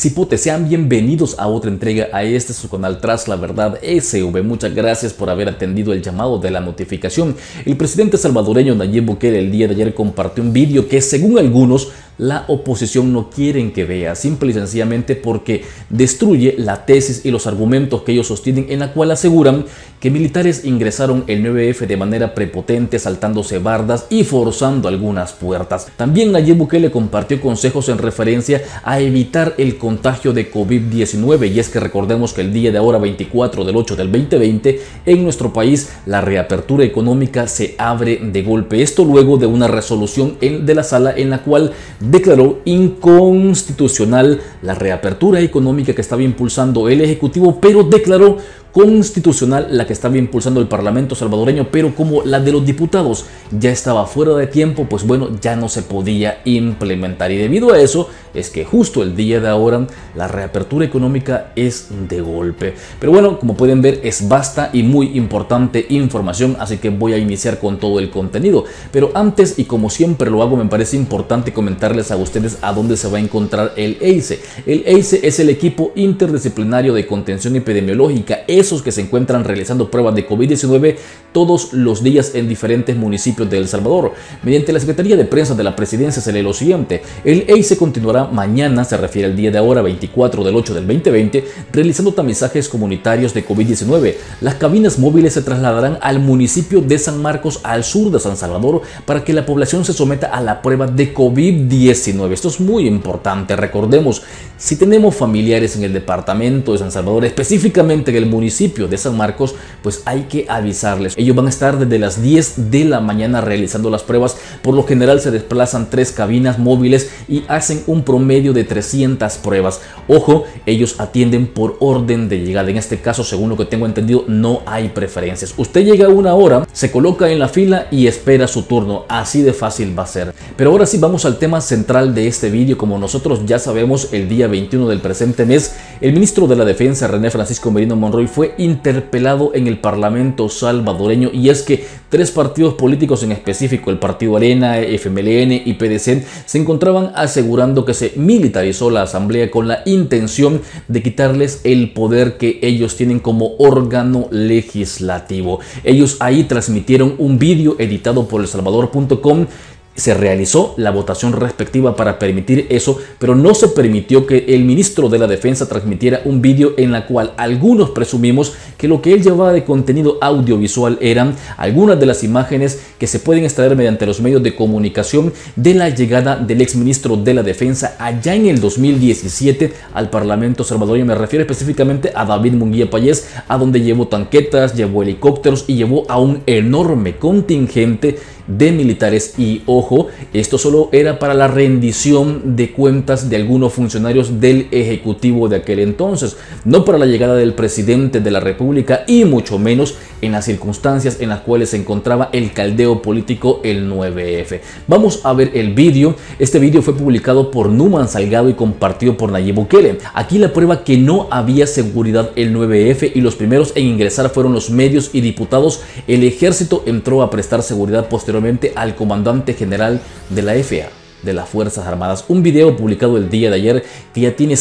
Cipote, sean bienvenidos a otra entrega a este su canal Tras la Verdad SV. Muchas gracias por haber atendido el llamado de la notificación. El presidente salvadoreño Nayib Bukele el día de ayer compartió un vídeo que, según algunos, la oposición no quieren que vea, simple y sencillamente porque destruye la tesis y los argumentos que ellos sostienen, en la cual aseguran que militares ingresaron el 9F de manera prepotente, saltándose bardas y forzando algunas puertas. También Nayib Bukele compartió consejos en referencia a evitar el contagio de COVID-19, y es que recordemos que el día de ahora, 24 del 8 del 2020, en nuestro país la reapertura económica se abre de golpe. Esto luego de una resolución de la sala en la cual declaró inconstitucional la reapertura económica que estaba impulsando el Ejecutivo, pero declaró constitucional la que estaba impulsando el Parlamento salvadoreño, pero como la de los diputados ya estaba fuera de tiempo, pues bueno, ya no se podía implementar, y debido a eso es que justo el día de ahora la reapertura económica es de golpe. Pero bueno, como pueden ver, es vasta y muy importante información, así que voy a iniciar con todo el contenido. Pero antes, y como siempre lo hago, me parece importante comentarles a ustedes a dónde se va a encontrar el EICE. El EICE es el equipo interdisciplinario de contención epidemiológica, esos que se encuentran realizando pruebas de COVID-19 todos los días en diferentes municipios de El Salvador. Mediante la Secretaría de Prensa de la Presidencia se lee lo siguiente: el EICE continuará mañana, se refiere al día de ahora, 24 del 8 del 2020, realizando tamizajes comunitarios de COVID-19. Las cabinas móviles se trasladarán al municipio de San Marcos, al sur de San Salvador, para que la población se someta a la prueba de COVID-19. Esto es muy importante. Recordemos, si tenemos familiares en el departamento de San Salvador, específicamente en el municipio de San Marcos, pues hay que avisarles. Ellos van a estar desde las 10 de la mañana realizando las pruebas. Por lo general se desplazan 3 cabinas móviles y hacen un promedio de 300 pruebas. Ojo, ellos atienden por orden de llegada. En este caso, según lo que tengo entendido, no hay preferencias. Usted llega a una hora, se coloca en la fila y espera su turno. Así de fácil va a ser. Pero ahora sí vamos al tema central de este vídeo. Como nosotros ya sabemos, el día 21 del presente mes, el ministro de la Defensa, René Francisco Merino Monroy, fue interpelado en el Parlamento salvadoreño, y es que 3 partidos políticos en específico, el Partido Arena, FMLN y PDC, se encontraban asegurando que se militarizó la asamblea con la intención de quitarles el poder que ellos tienen como órgano legislativo. Ellos ahí transmitieron un vídeo editado por elsalvador.com. Se realizó la votación respectiva para permitir eso, pero no se permitió que el ministro de la Defensa transmitiera un vídeo en la cual algunos presumimos que lo que él llevaba de contenido audiovisual eran algunas de las imágenes que se pueden extraer mediante los medios de comunicación de la llegada del exministro de la Defensa allá en el 2017 al Parlamento salvadoreño. Me refiero específicamente a David Munguía Payés, a donde llevó tanquetas, llevó helicópteros y llevó a un enorme contingente de militares. Y ojo, esto solo era para la rendición de cuentas de algunos funcionarios del Ejecutivo de aquel entonces, no para la llegada del presidente de la República, y mucho menos en las circunstancias en las cuales se encontraba el caldeo político, el 9F. Vamos a ver el vídeo. Este vídeo fue publicado por Numan Salgado y compartido por Nayib Bukele. Aquí la prueba que no había seguridad el 9F, y los primeros en ingresar fueron los medios y diputados. El ejército entró a prestar seguridad posteriormente al comandante general de la FA, de las Fuerzas Armadas. Un video publicado el día de ayer que ya tiene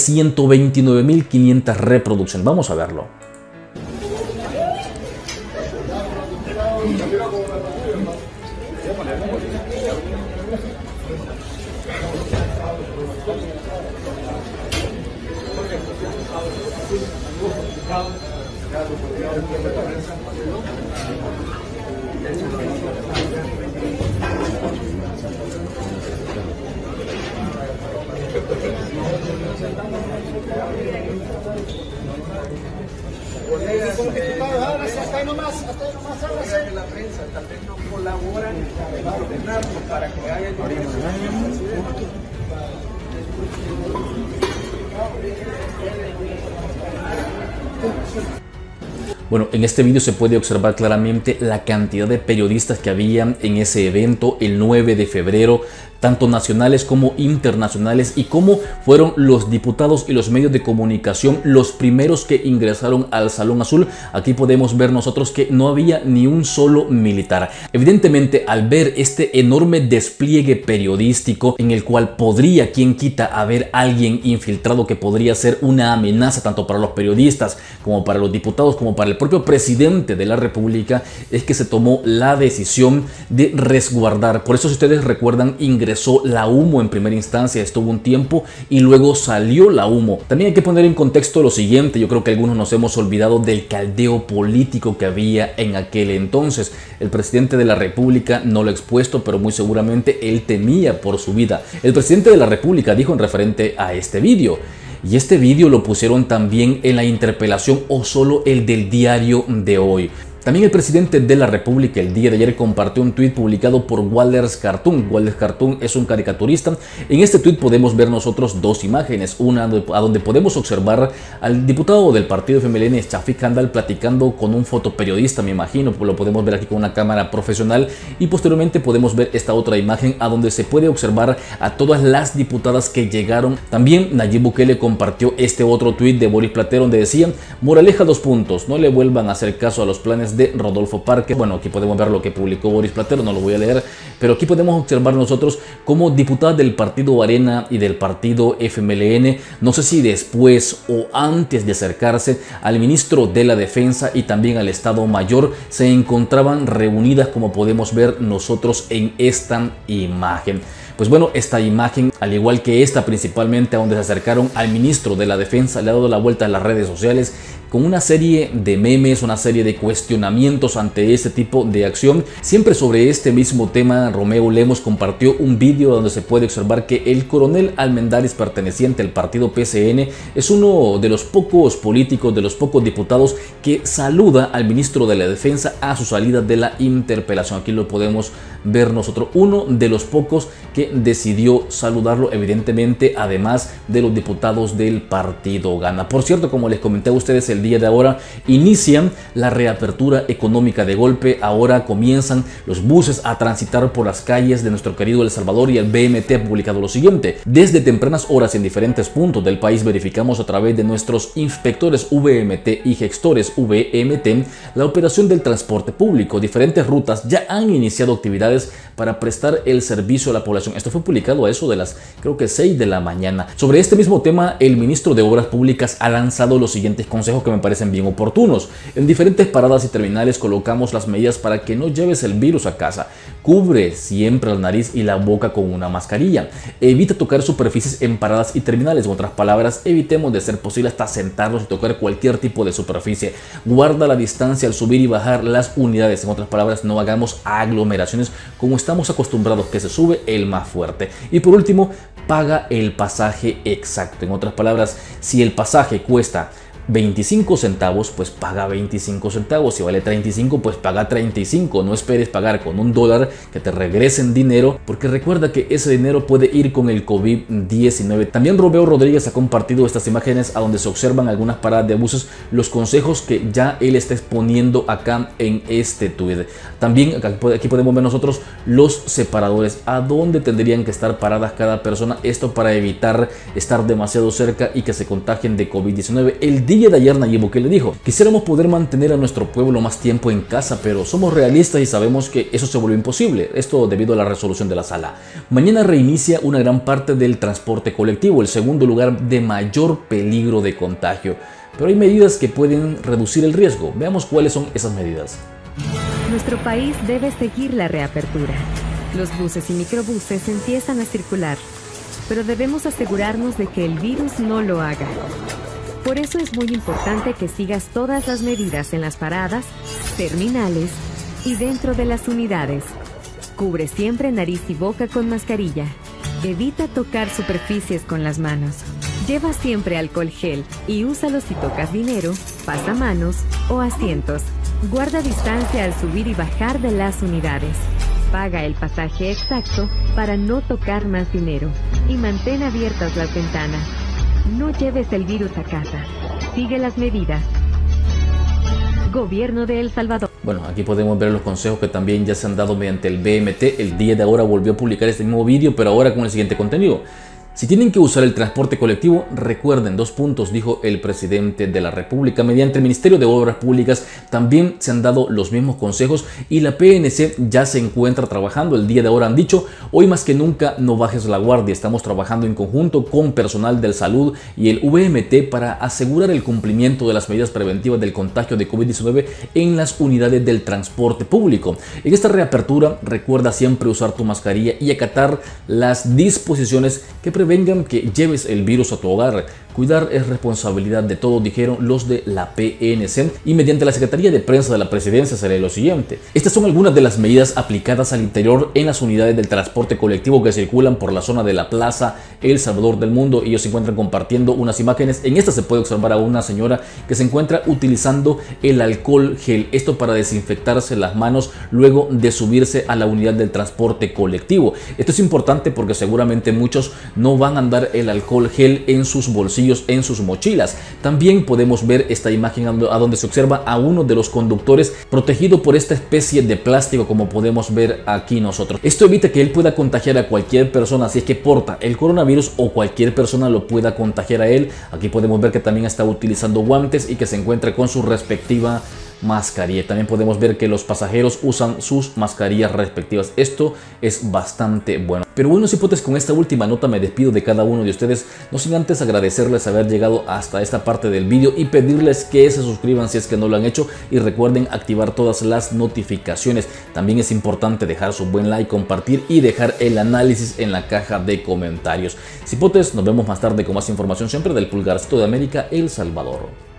129.500 reproducciones. Vamos a verlo. Hasta ahí nomás la prensa tal vez no colaboran para ordenarlo, para que haya Bueno, en este vídeo se puede observar claramente la cantidad de periodistas que había en ese evento el 9 de febrero, tanto nacionales como internacionales, y cómo fueron los diputados y los medios de comunicación los primeros que ingresaron al Salón Azul. Aquí podemos ver nosotros que no había ni un solo militar. Evidentemente, al ver este enorme despliegue periodístico en el cual podría, quien quita, haber alguien infiltrado que podría ser una amenaza tanto para los periodistas como para los diputados como para el propio presidente de la República, es que se tomó la decisión de resguardar. Por eso, si ustedes recuerdan, ingresó la Humo en primera instancia, estuvo un tiempo y luego salió la Humo. También hay que poner en contexto lo siguiente: yo creo que algunos nos hemos olvidado del caldeo político que había en aquel entonces. El presidente de la República no lo ha expuesto, pero muy seguramente él temía por su vida. El presidente de la República dijo en referente a este vídeo, y este vídeo lo pusieron también en la interpelación, o solo el del diario de hoy. También el presidente de la República el día de ayer compartió un tuit publicado por Walders Cartoon. Walders Cartoon es un caricaturista. En este tuit podemos ver nosotros dos imágenes. Una a donde podemos observar al diputado del partido FMLN, Shafiq Handal, platicando con un fotoperiodista, me imagino, pues lo podemos ver aquí con una cámara profesional. Y posteriormente podemos ver esta otra imagen a donde se puede observar a todas las diputadas que llegaron. También Nayib Bukele compartió este otro tuit de Boris Platero donde decía: moraleja 2 puntos, no le vuelvan a hacer caso a los planes de Rodolfo Parque. Bueno, aquí podemos ver lo que publicó Boris Platero, no lo voy a leer, pero aquí podemos observar nosotros como diputada del partido Arena y del partido FMLN, no sé si después o antes de acercarse al ministro de la Defensa y también al Estado Mayor, se encontraban reunidas, como podemos ver nosotros en esta imagen. Pues bueno, esta imagen, al igual que esta principalmente, a donde se acercaron al ministro de la Defensa, le ha dado la vuelta a las redes sociales con una serie de memes, una serie de cuestionamientos ante este tipo de acción. Siempre sobre este mismo tema, Romeo Lemos compartió un vídeo donde se puede observar que el coronel Almendares, perteneciente al partido PCN, es uno de los pocos políticos, de los pocos diputados que saluda al ministro de la Defensa a su salida de la interpelación. Aquí lo podemos ver nosotros, uno de los pocos que decidió saludarlo, evidentemente, además de los diputados del partido Gana. Por cierto, como les comenté a ustedes, el día de ahora inician la reapertura económica de golpe. Ahora comienzan los buses a transitar por las calles de nuestro querido El Salvador, y el BMT ha publicado lo siguiente: desde tempranas horas en diferentes puntos del país verificamos a través de nuestros inspectores VMT y gestores VMT la operación del transporte público. Diferentes rutas ya han iniciado actividades para prestar el servicio a la población. Esto fue publicado a eso de las, creo que 6 de la mañana. Sobre este mismo tema, el ministro de Obras Públicas ha lanzado los siguientes consejos que me parecen bien oportunos. En diferentes paradas y terminales colocamos las medidas para que no lleves el virus a casa. Cubre siempre la nariz y la boca con una mascarilla. Evita tocar superficies en paradas y terminales. En otras palabras, evitemos de ser posible hasta sentarnos y tocar cualquier tipo de superficie. Guarda la distancia al subir y bajar las unidades. En otras palabras, no hagamos aglomeraciones como estamos acostumbrados, que se sube el más fuerte. Y por último, paga el pasaje exacto. En otras palabras, si el pasaje cuesta 25 centavos, pues paga 25 centavos. Si vale 35, pues paga 35. No esperes pagar con $1 que te regresen dinero, porque recuerda que ese dinero puede ir con el COVID-19. También Romeo Rodríguez ha compartido estas imágenes a donde se observan algunas paradas de buses, los consejos que ya él está exponiendo acá en este tweet. También aquí podemos ver nosotros los separadores, a dónde tendrían que estar paradas cada persona, esto para evitar estar demasiado cerca y que se contagien de COVID-19. El día de ayer Nayib Bukele dijo: quisiéramos poder mantener a nuestro pueblo más tiempo en casa, pero somos realistas y sabemos que eso se volvió imposible, esto debido a la resolución de la sala. Mañana reinicia una gran parte del transporte colectivo, el segundo lugar de mayor peligro de contagio, pero hay medidas que pueden reducir el riesgo. Veamos cuáles son esas medidas. Nuestro país debe seguir la reapertura. Los buses y microbuses empiezan a circular, pero debemos asegurarnos de que el virus no lo haga. Por eso es muy importante que sigas todas las medidas en las paradas, terminales y dentro de las unidades. Cubre siempre nariz y boca con mascarilla. Evita tocar superficies con las manos. Lleva siempre alcohol gel y úsalo si tocas dinero, pasamanos o asientos. Guarda distancia al subir y bajar de las unidades. Paga el pasaje exacto para no tocar más dinero. Y mantén abiertas las ventanas. No lleves el virus a casa. Sigue las medidas. Gobierno de El Salvador. Bueno, aquí podemos ver los consejos que también ya se han dado mediante el BMT. El día de ahora volvió a publicar este mismo vídeo, pero ahora con el siguiente contenido. Si tienen que usar el transporte colectivo, recuerden 2 puntos, dijo el presidente de la República. Mediante el Ministerio de Obras Públicas también se han dado los mismos consejos y la PNC ya se encuentra trabajando. El día de ahora han dicho, hoy más que nunca no bajes la guardia. Estamos trabajando en conjunto con personal de salud y el VMT para asegurar el cumplimiento de las medidas preventivas del contagio de COVID-19 en las unidades del transporte público. En esta reapertura, recuerda siempre usar tu mascarilla y acatar las disposiciones que prevengan que lleves el virus a tu hogar. Cuidar es responsabilidad de todos, dijeron los de la PNC, y mediante la Secretaría de Prensa de la Presidencia se lee lo siguiente. Estas son algunas de las medidas aplicadas al interior en las unidades del transporte colectivo que circulan por la zona de la Plaza El Salvador del Mundo. Ellos se encuentran compartiendo unas imágenes. En esta se puede observar a una señora que se encuentra utilizando el alcohol gel, esto para desinfectarse las manos luego de subirse a la unidad del transporte colectivo. Esto es importante porque seguramente muchos no van a andar el alcohol gel en sus bolsillos, en sus mochilas. También podemos ver esta imagen a donde se observa a uno de los conductores protegido por esta especie de plástico, como podemos ver aquí nosotros. Esto evita que él pueda contagiar a cualquier persona si es que porta el coronavirus, o cualquier persona lo pueda contagiar a él. Aquí podemos ver que también está utilizando guantes y que se encuentra con su respectiva mascarilla. También podemos ver que los pasajeros usan sus mascarillas respectivas. Esto es bastante bueno. Pero bueno, cipotes, con esta última nota me despido de cada uno de ustedes, no sin antes agradecerles haber llegado hasta esta parte del vídeo y pedirles que se suscriban si es que no lo han hecho, y recuerden activar todas las notificaciones. También es importante dejar su buen like, compartir y dejar el análisis en la caja de comentarios. Cipotes, nos vemos más tarde con más información siempre del Pulgarcito de América, El Salvador.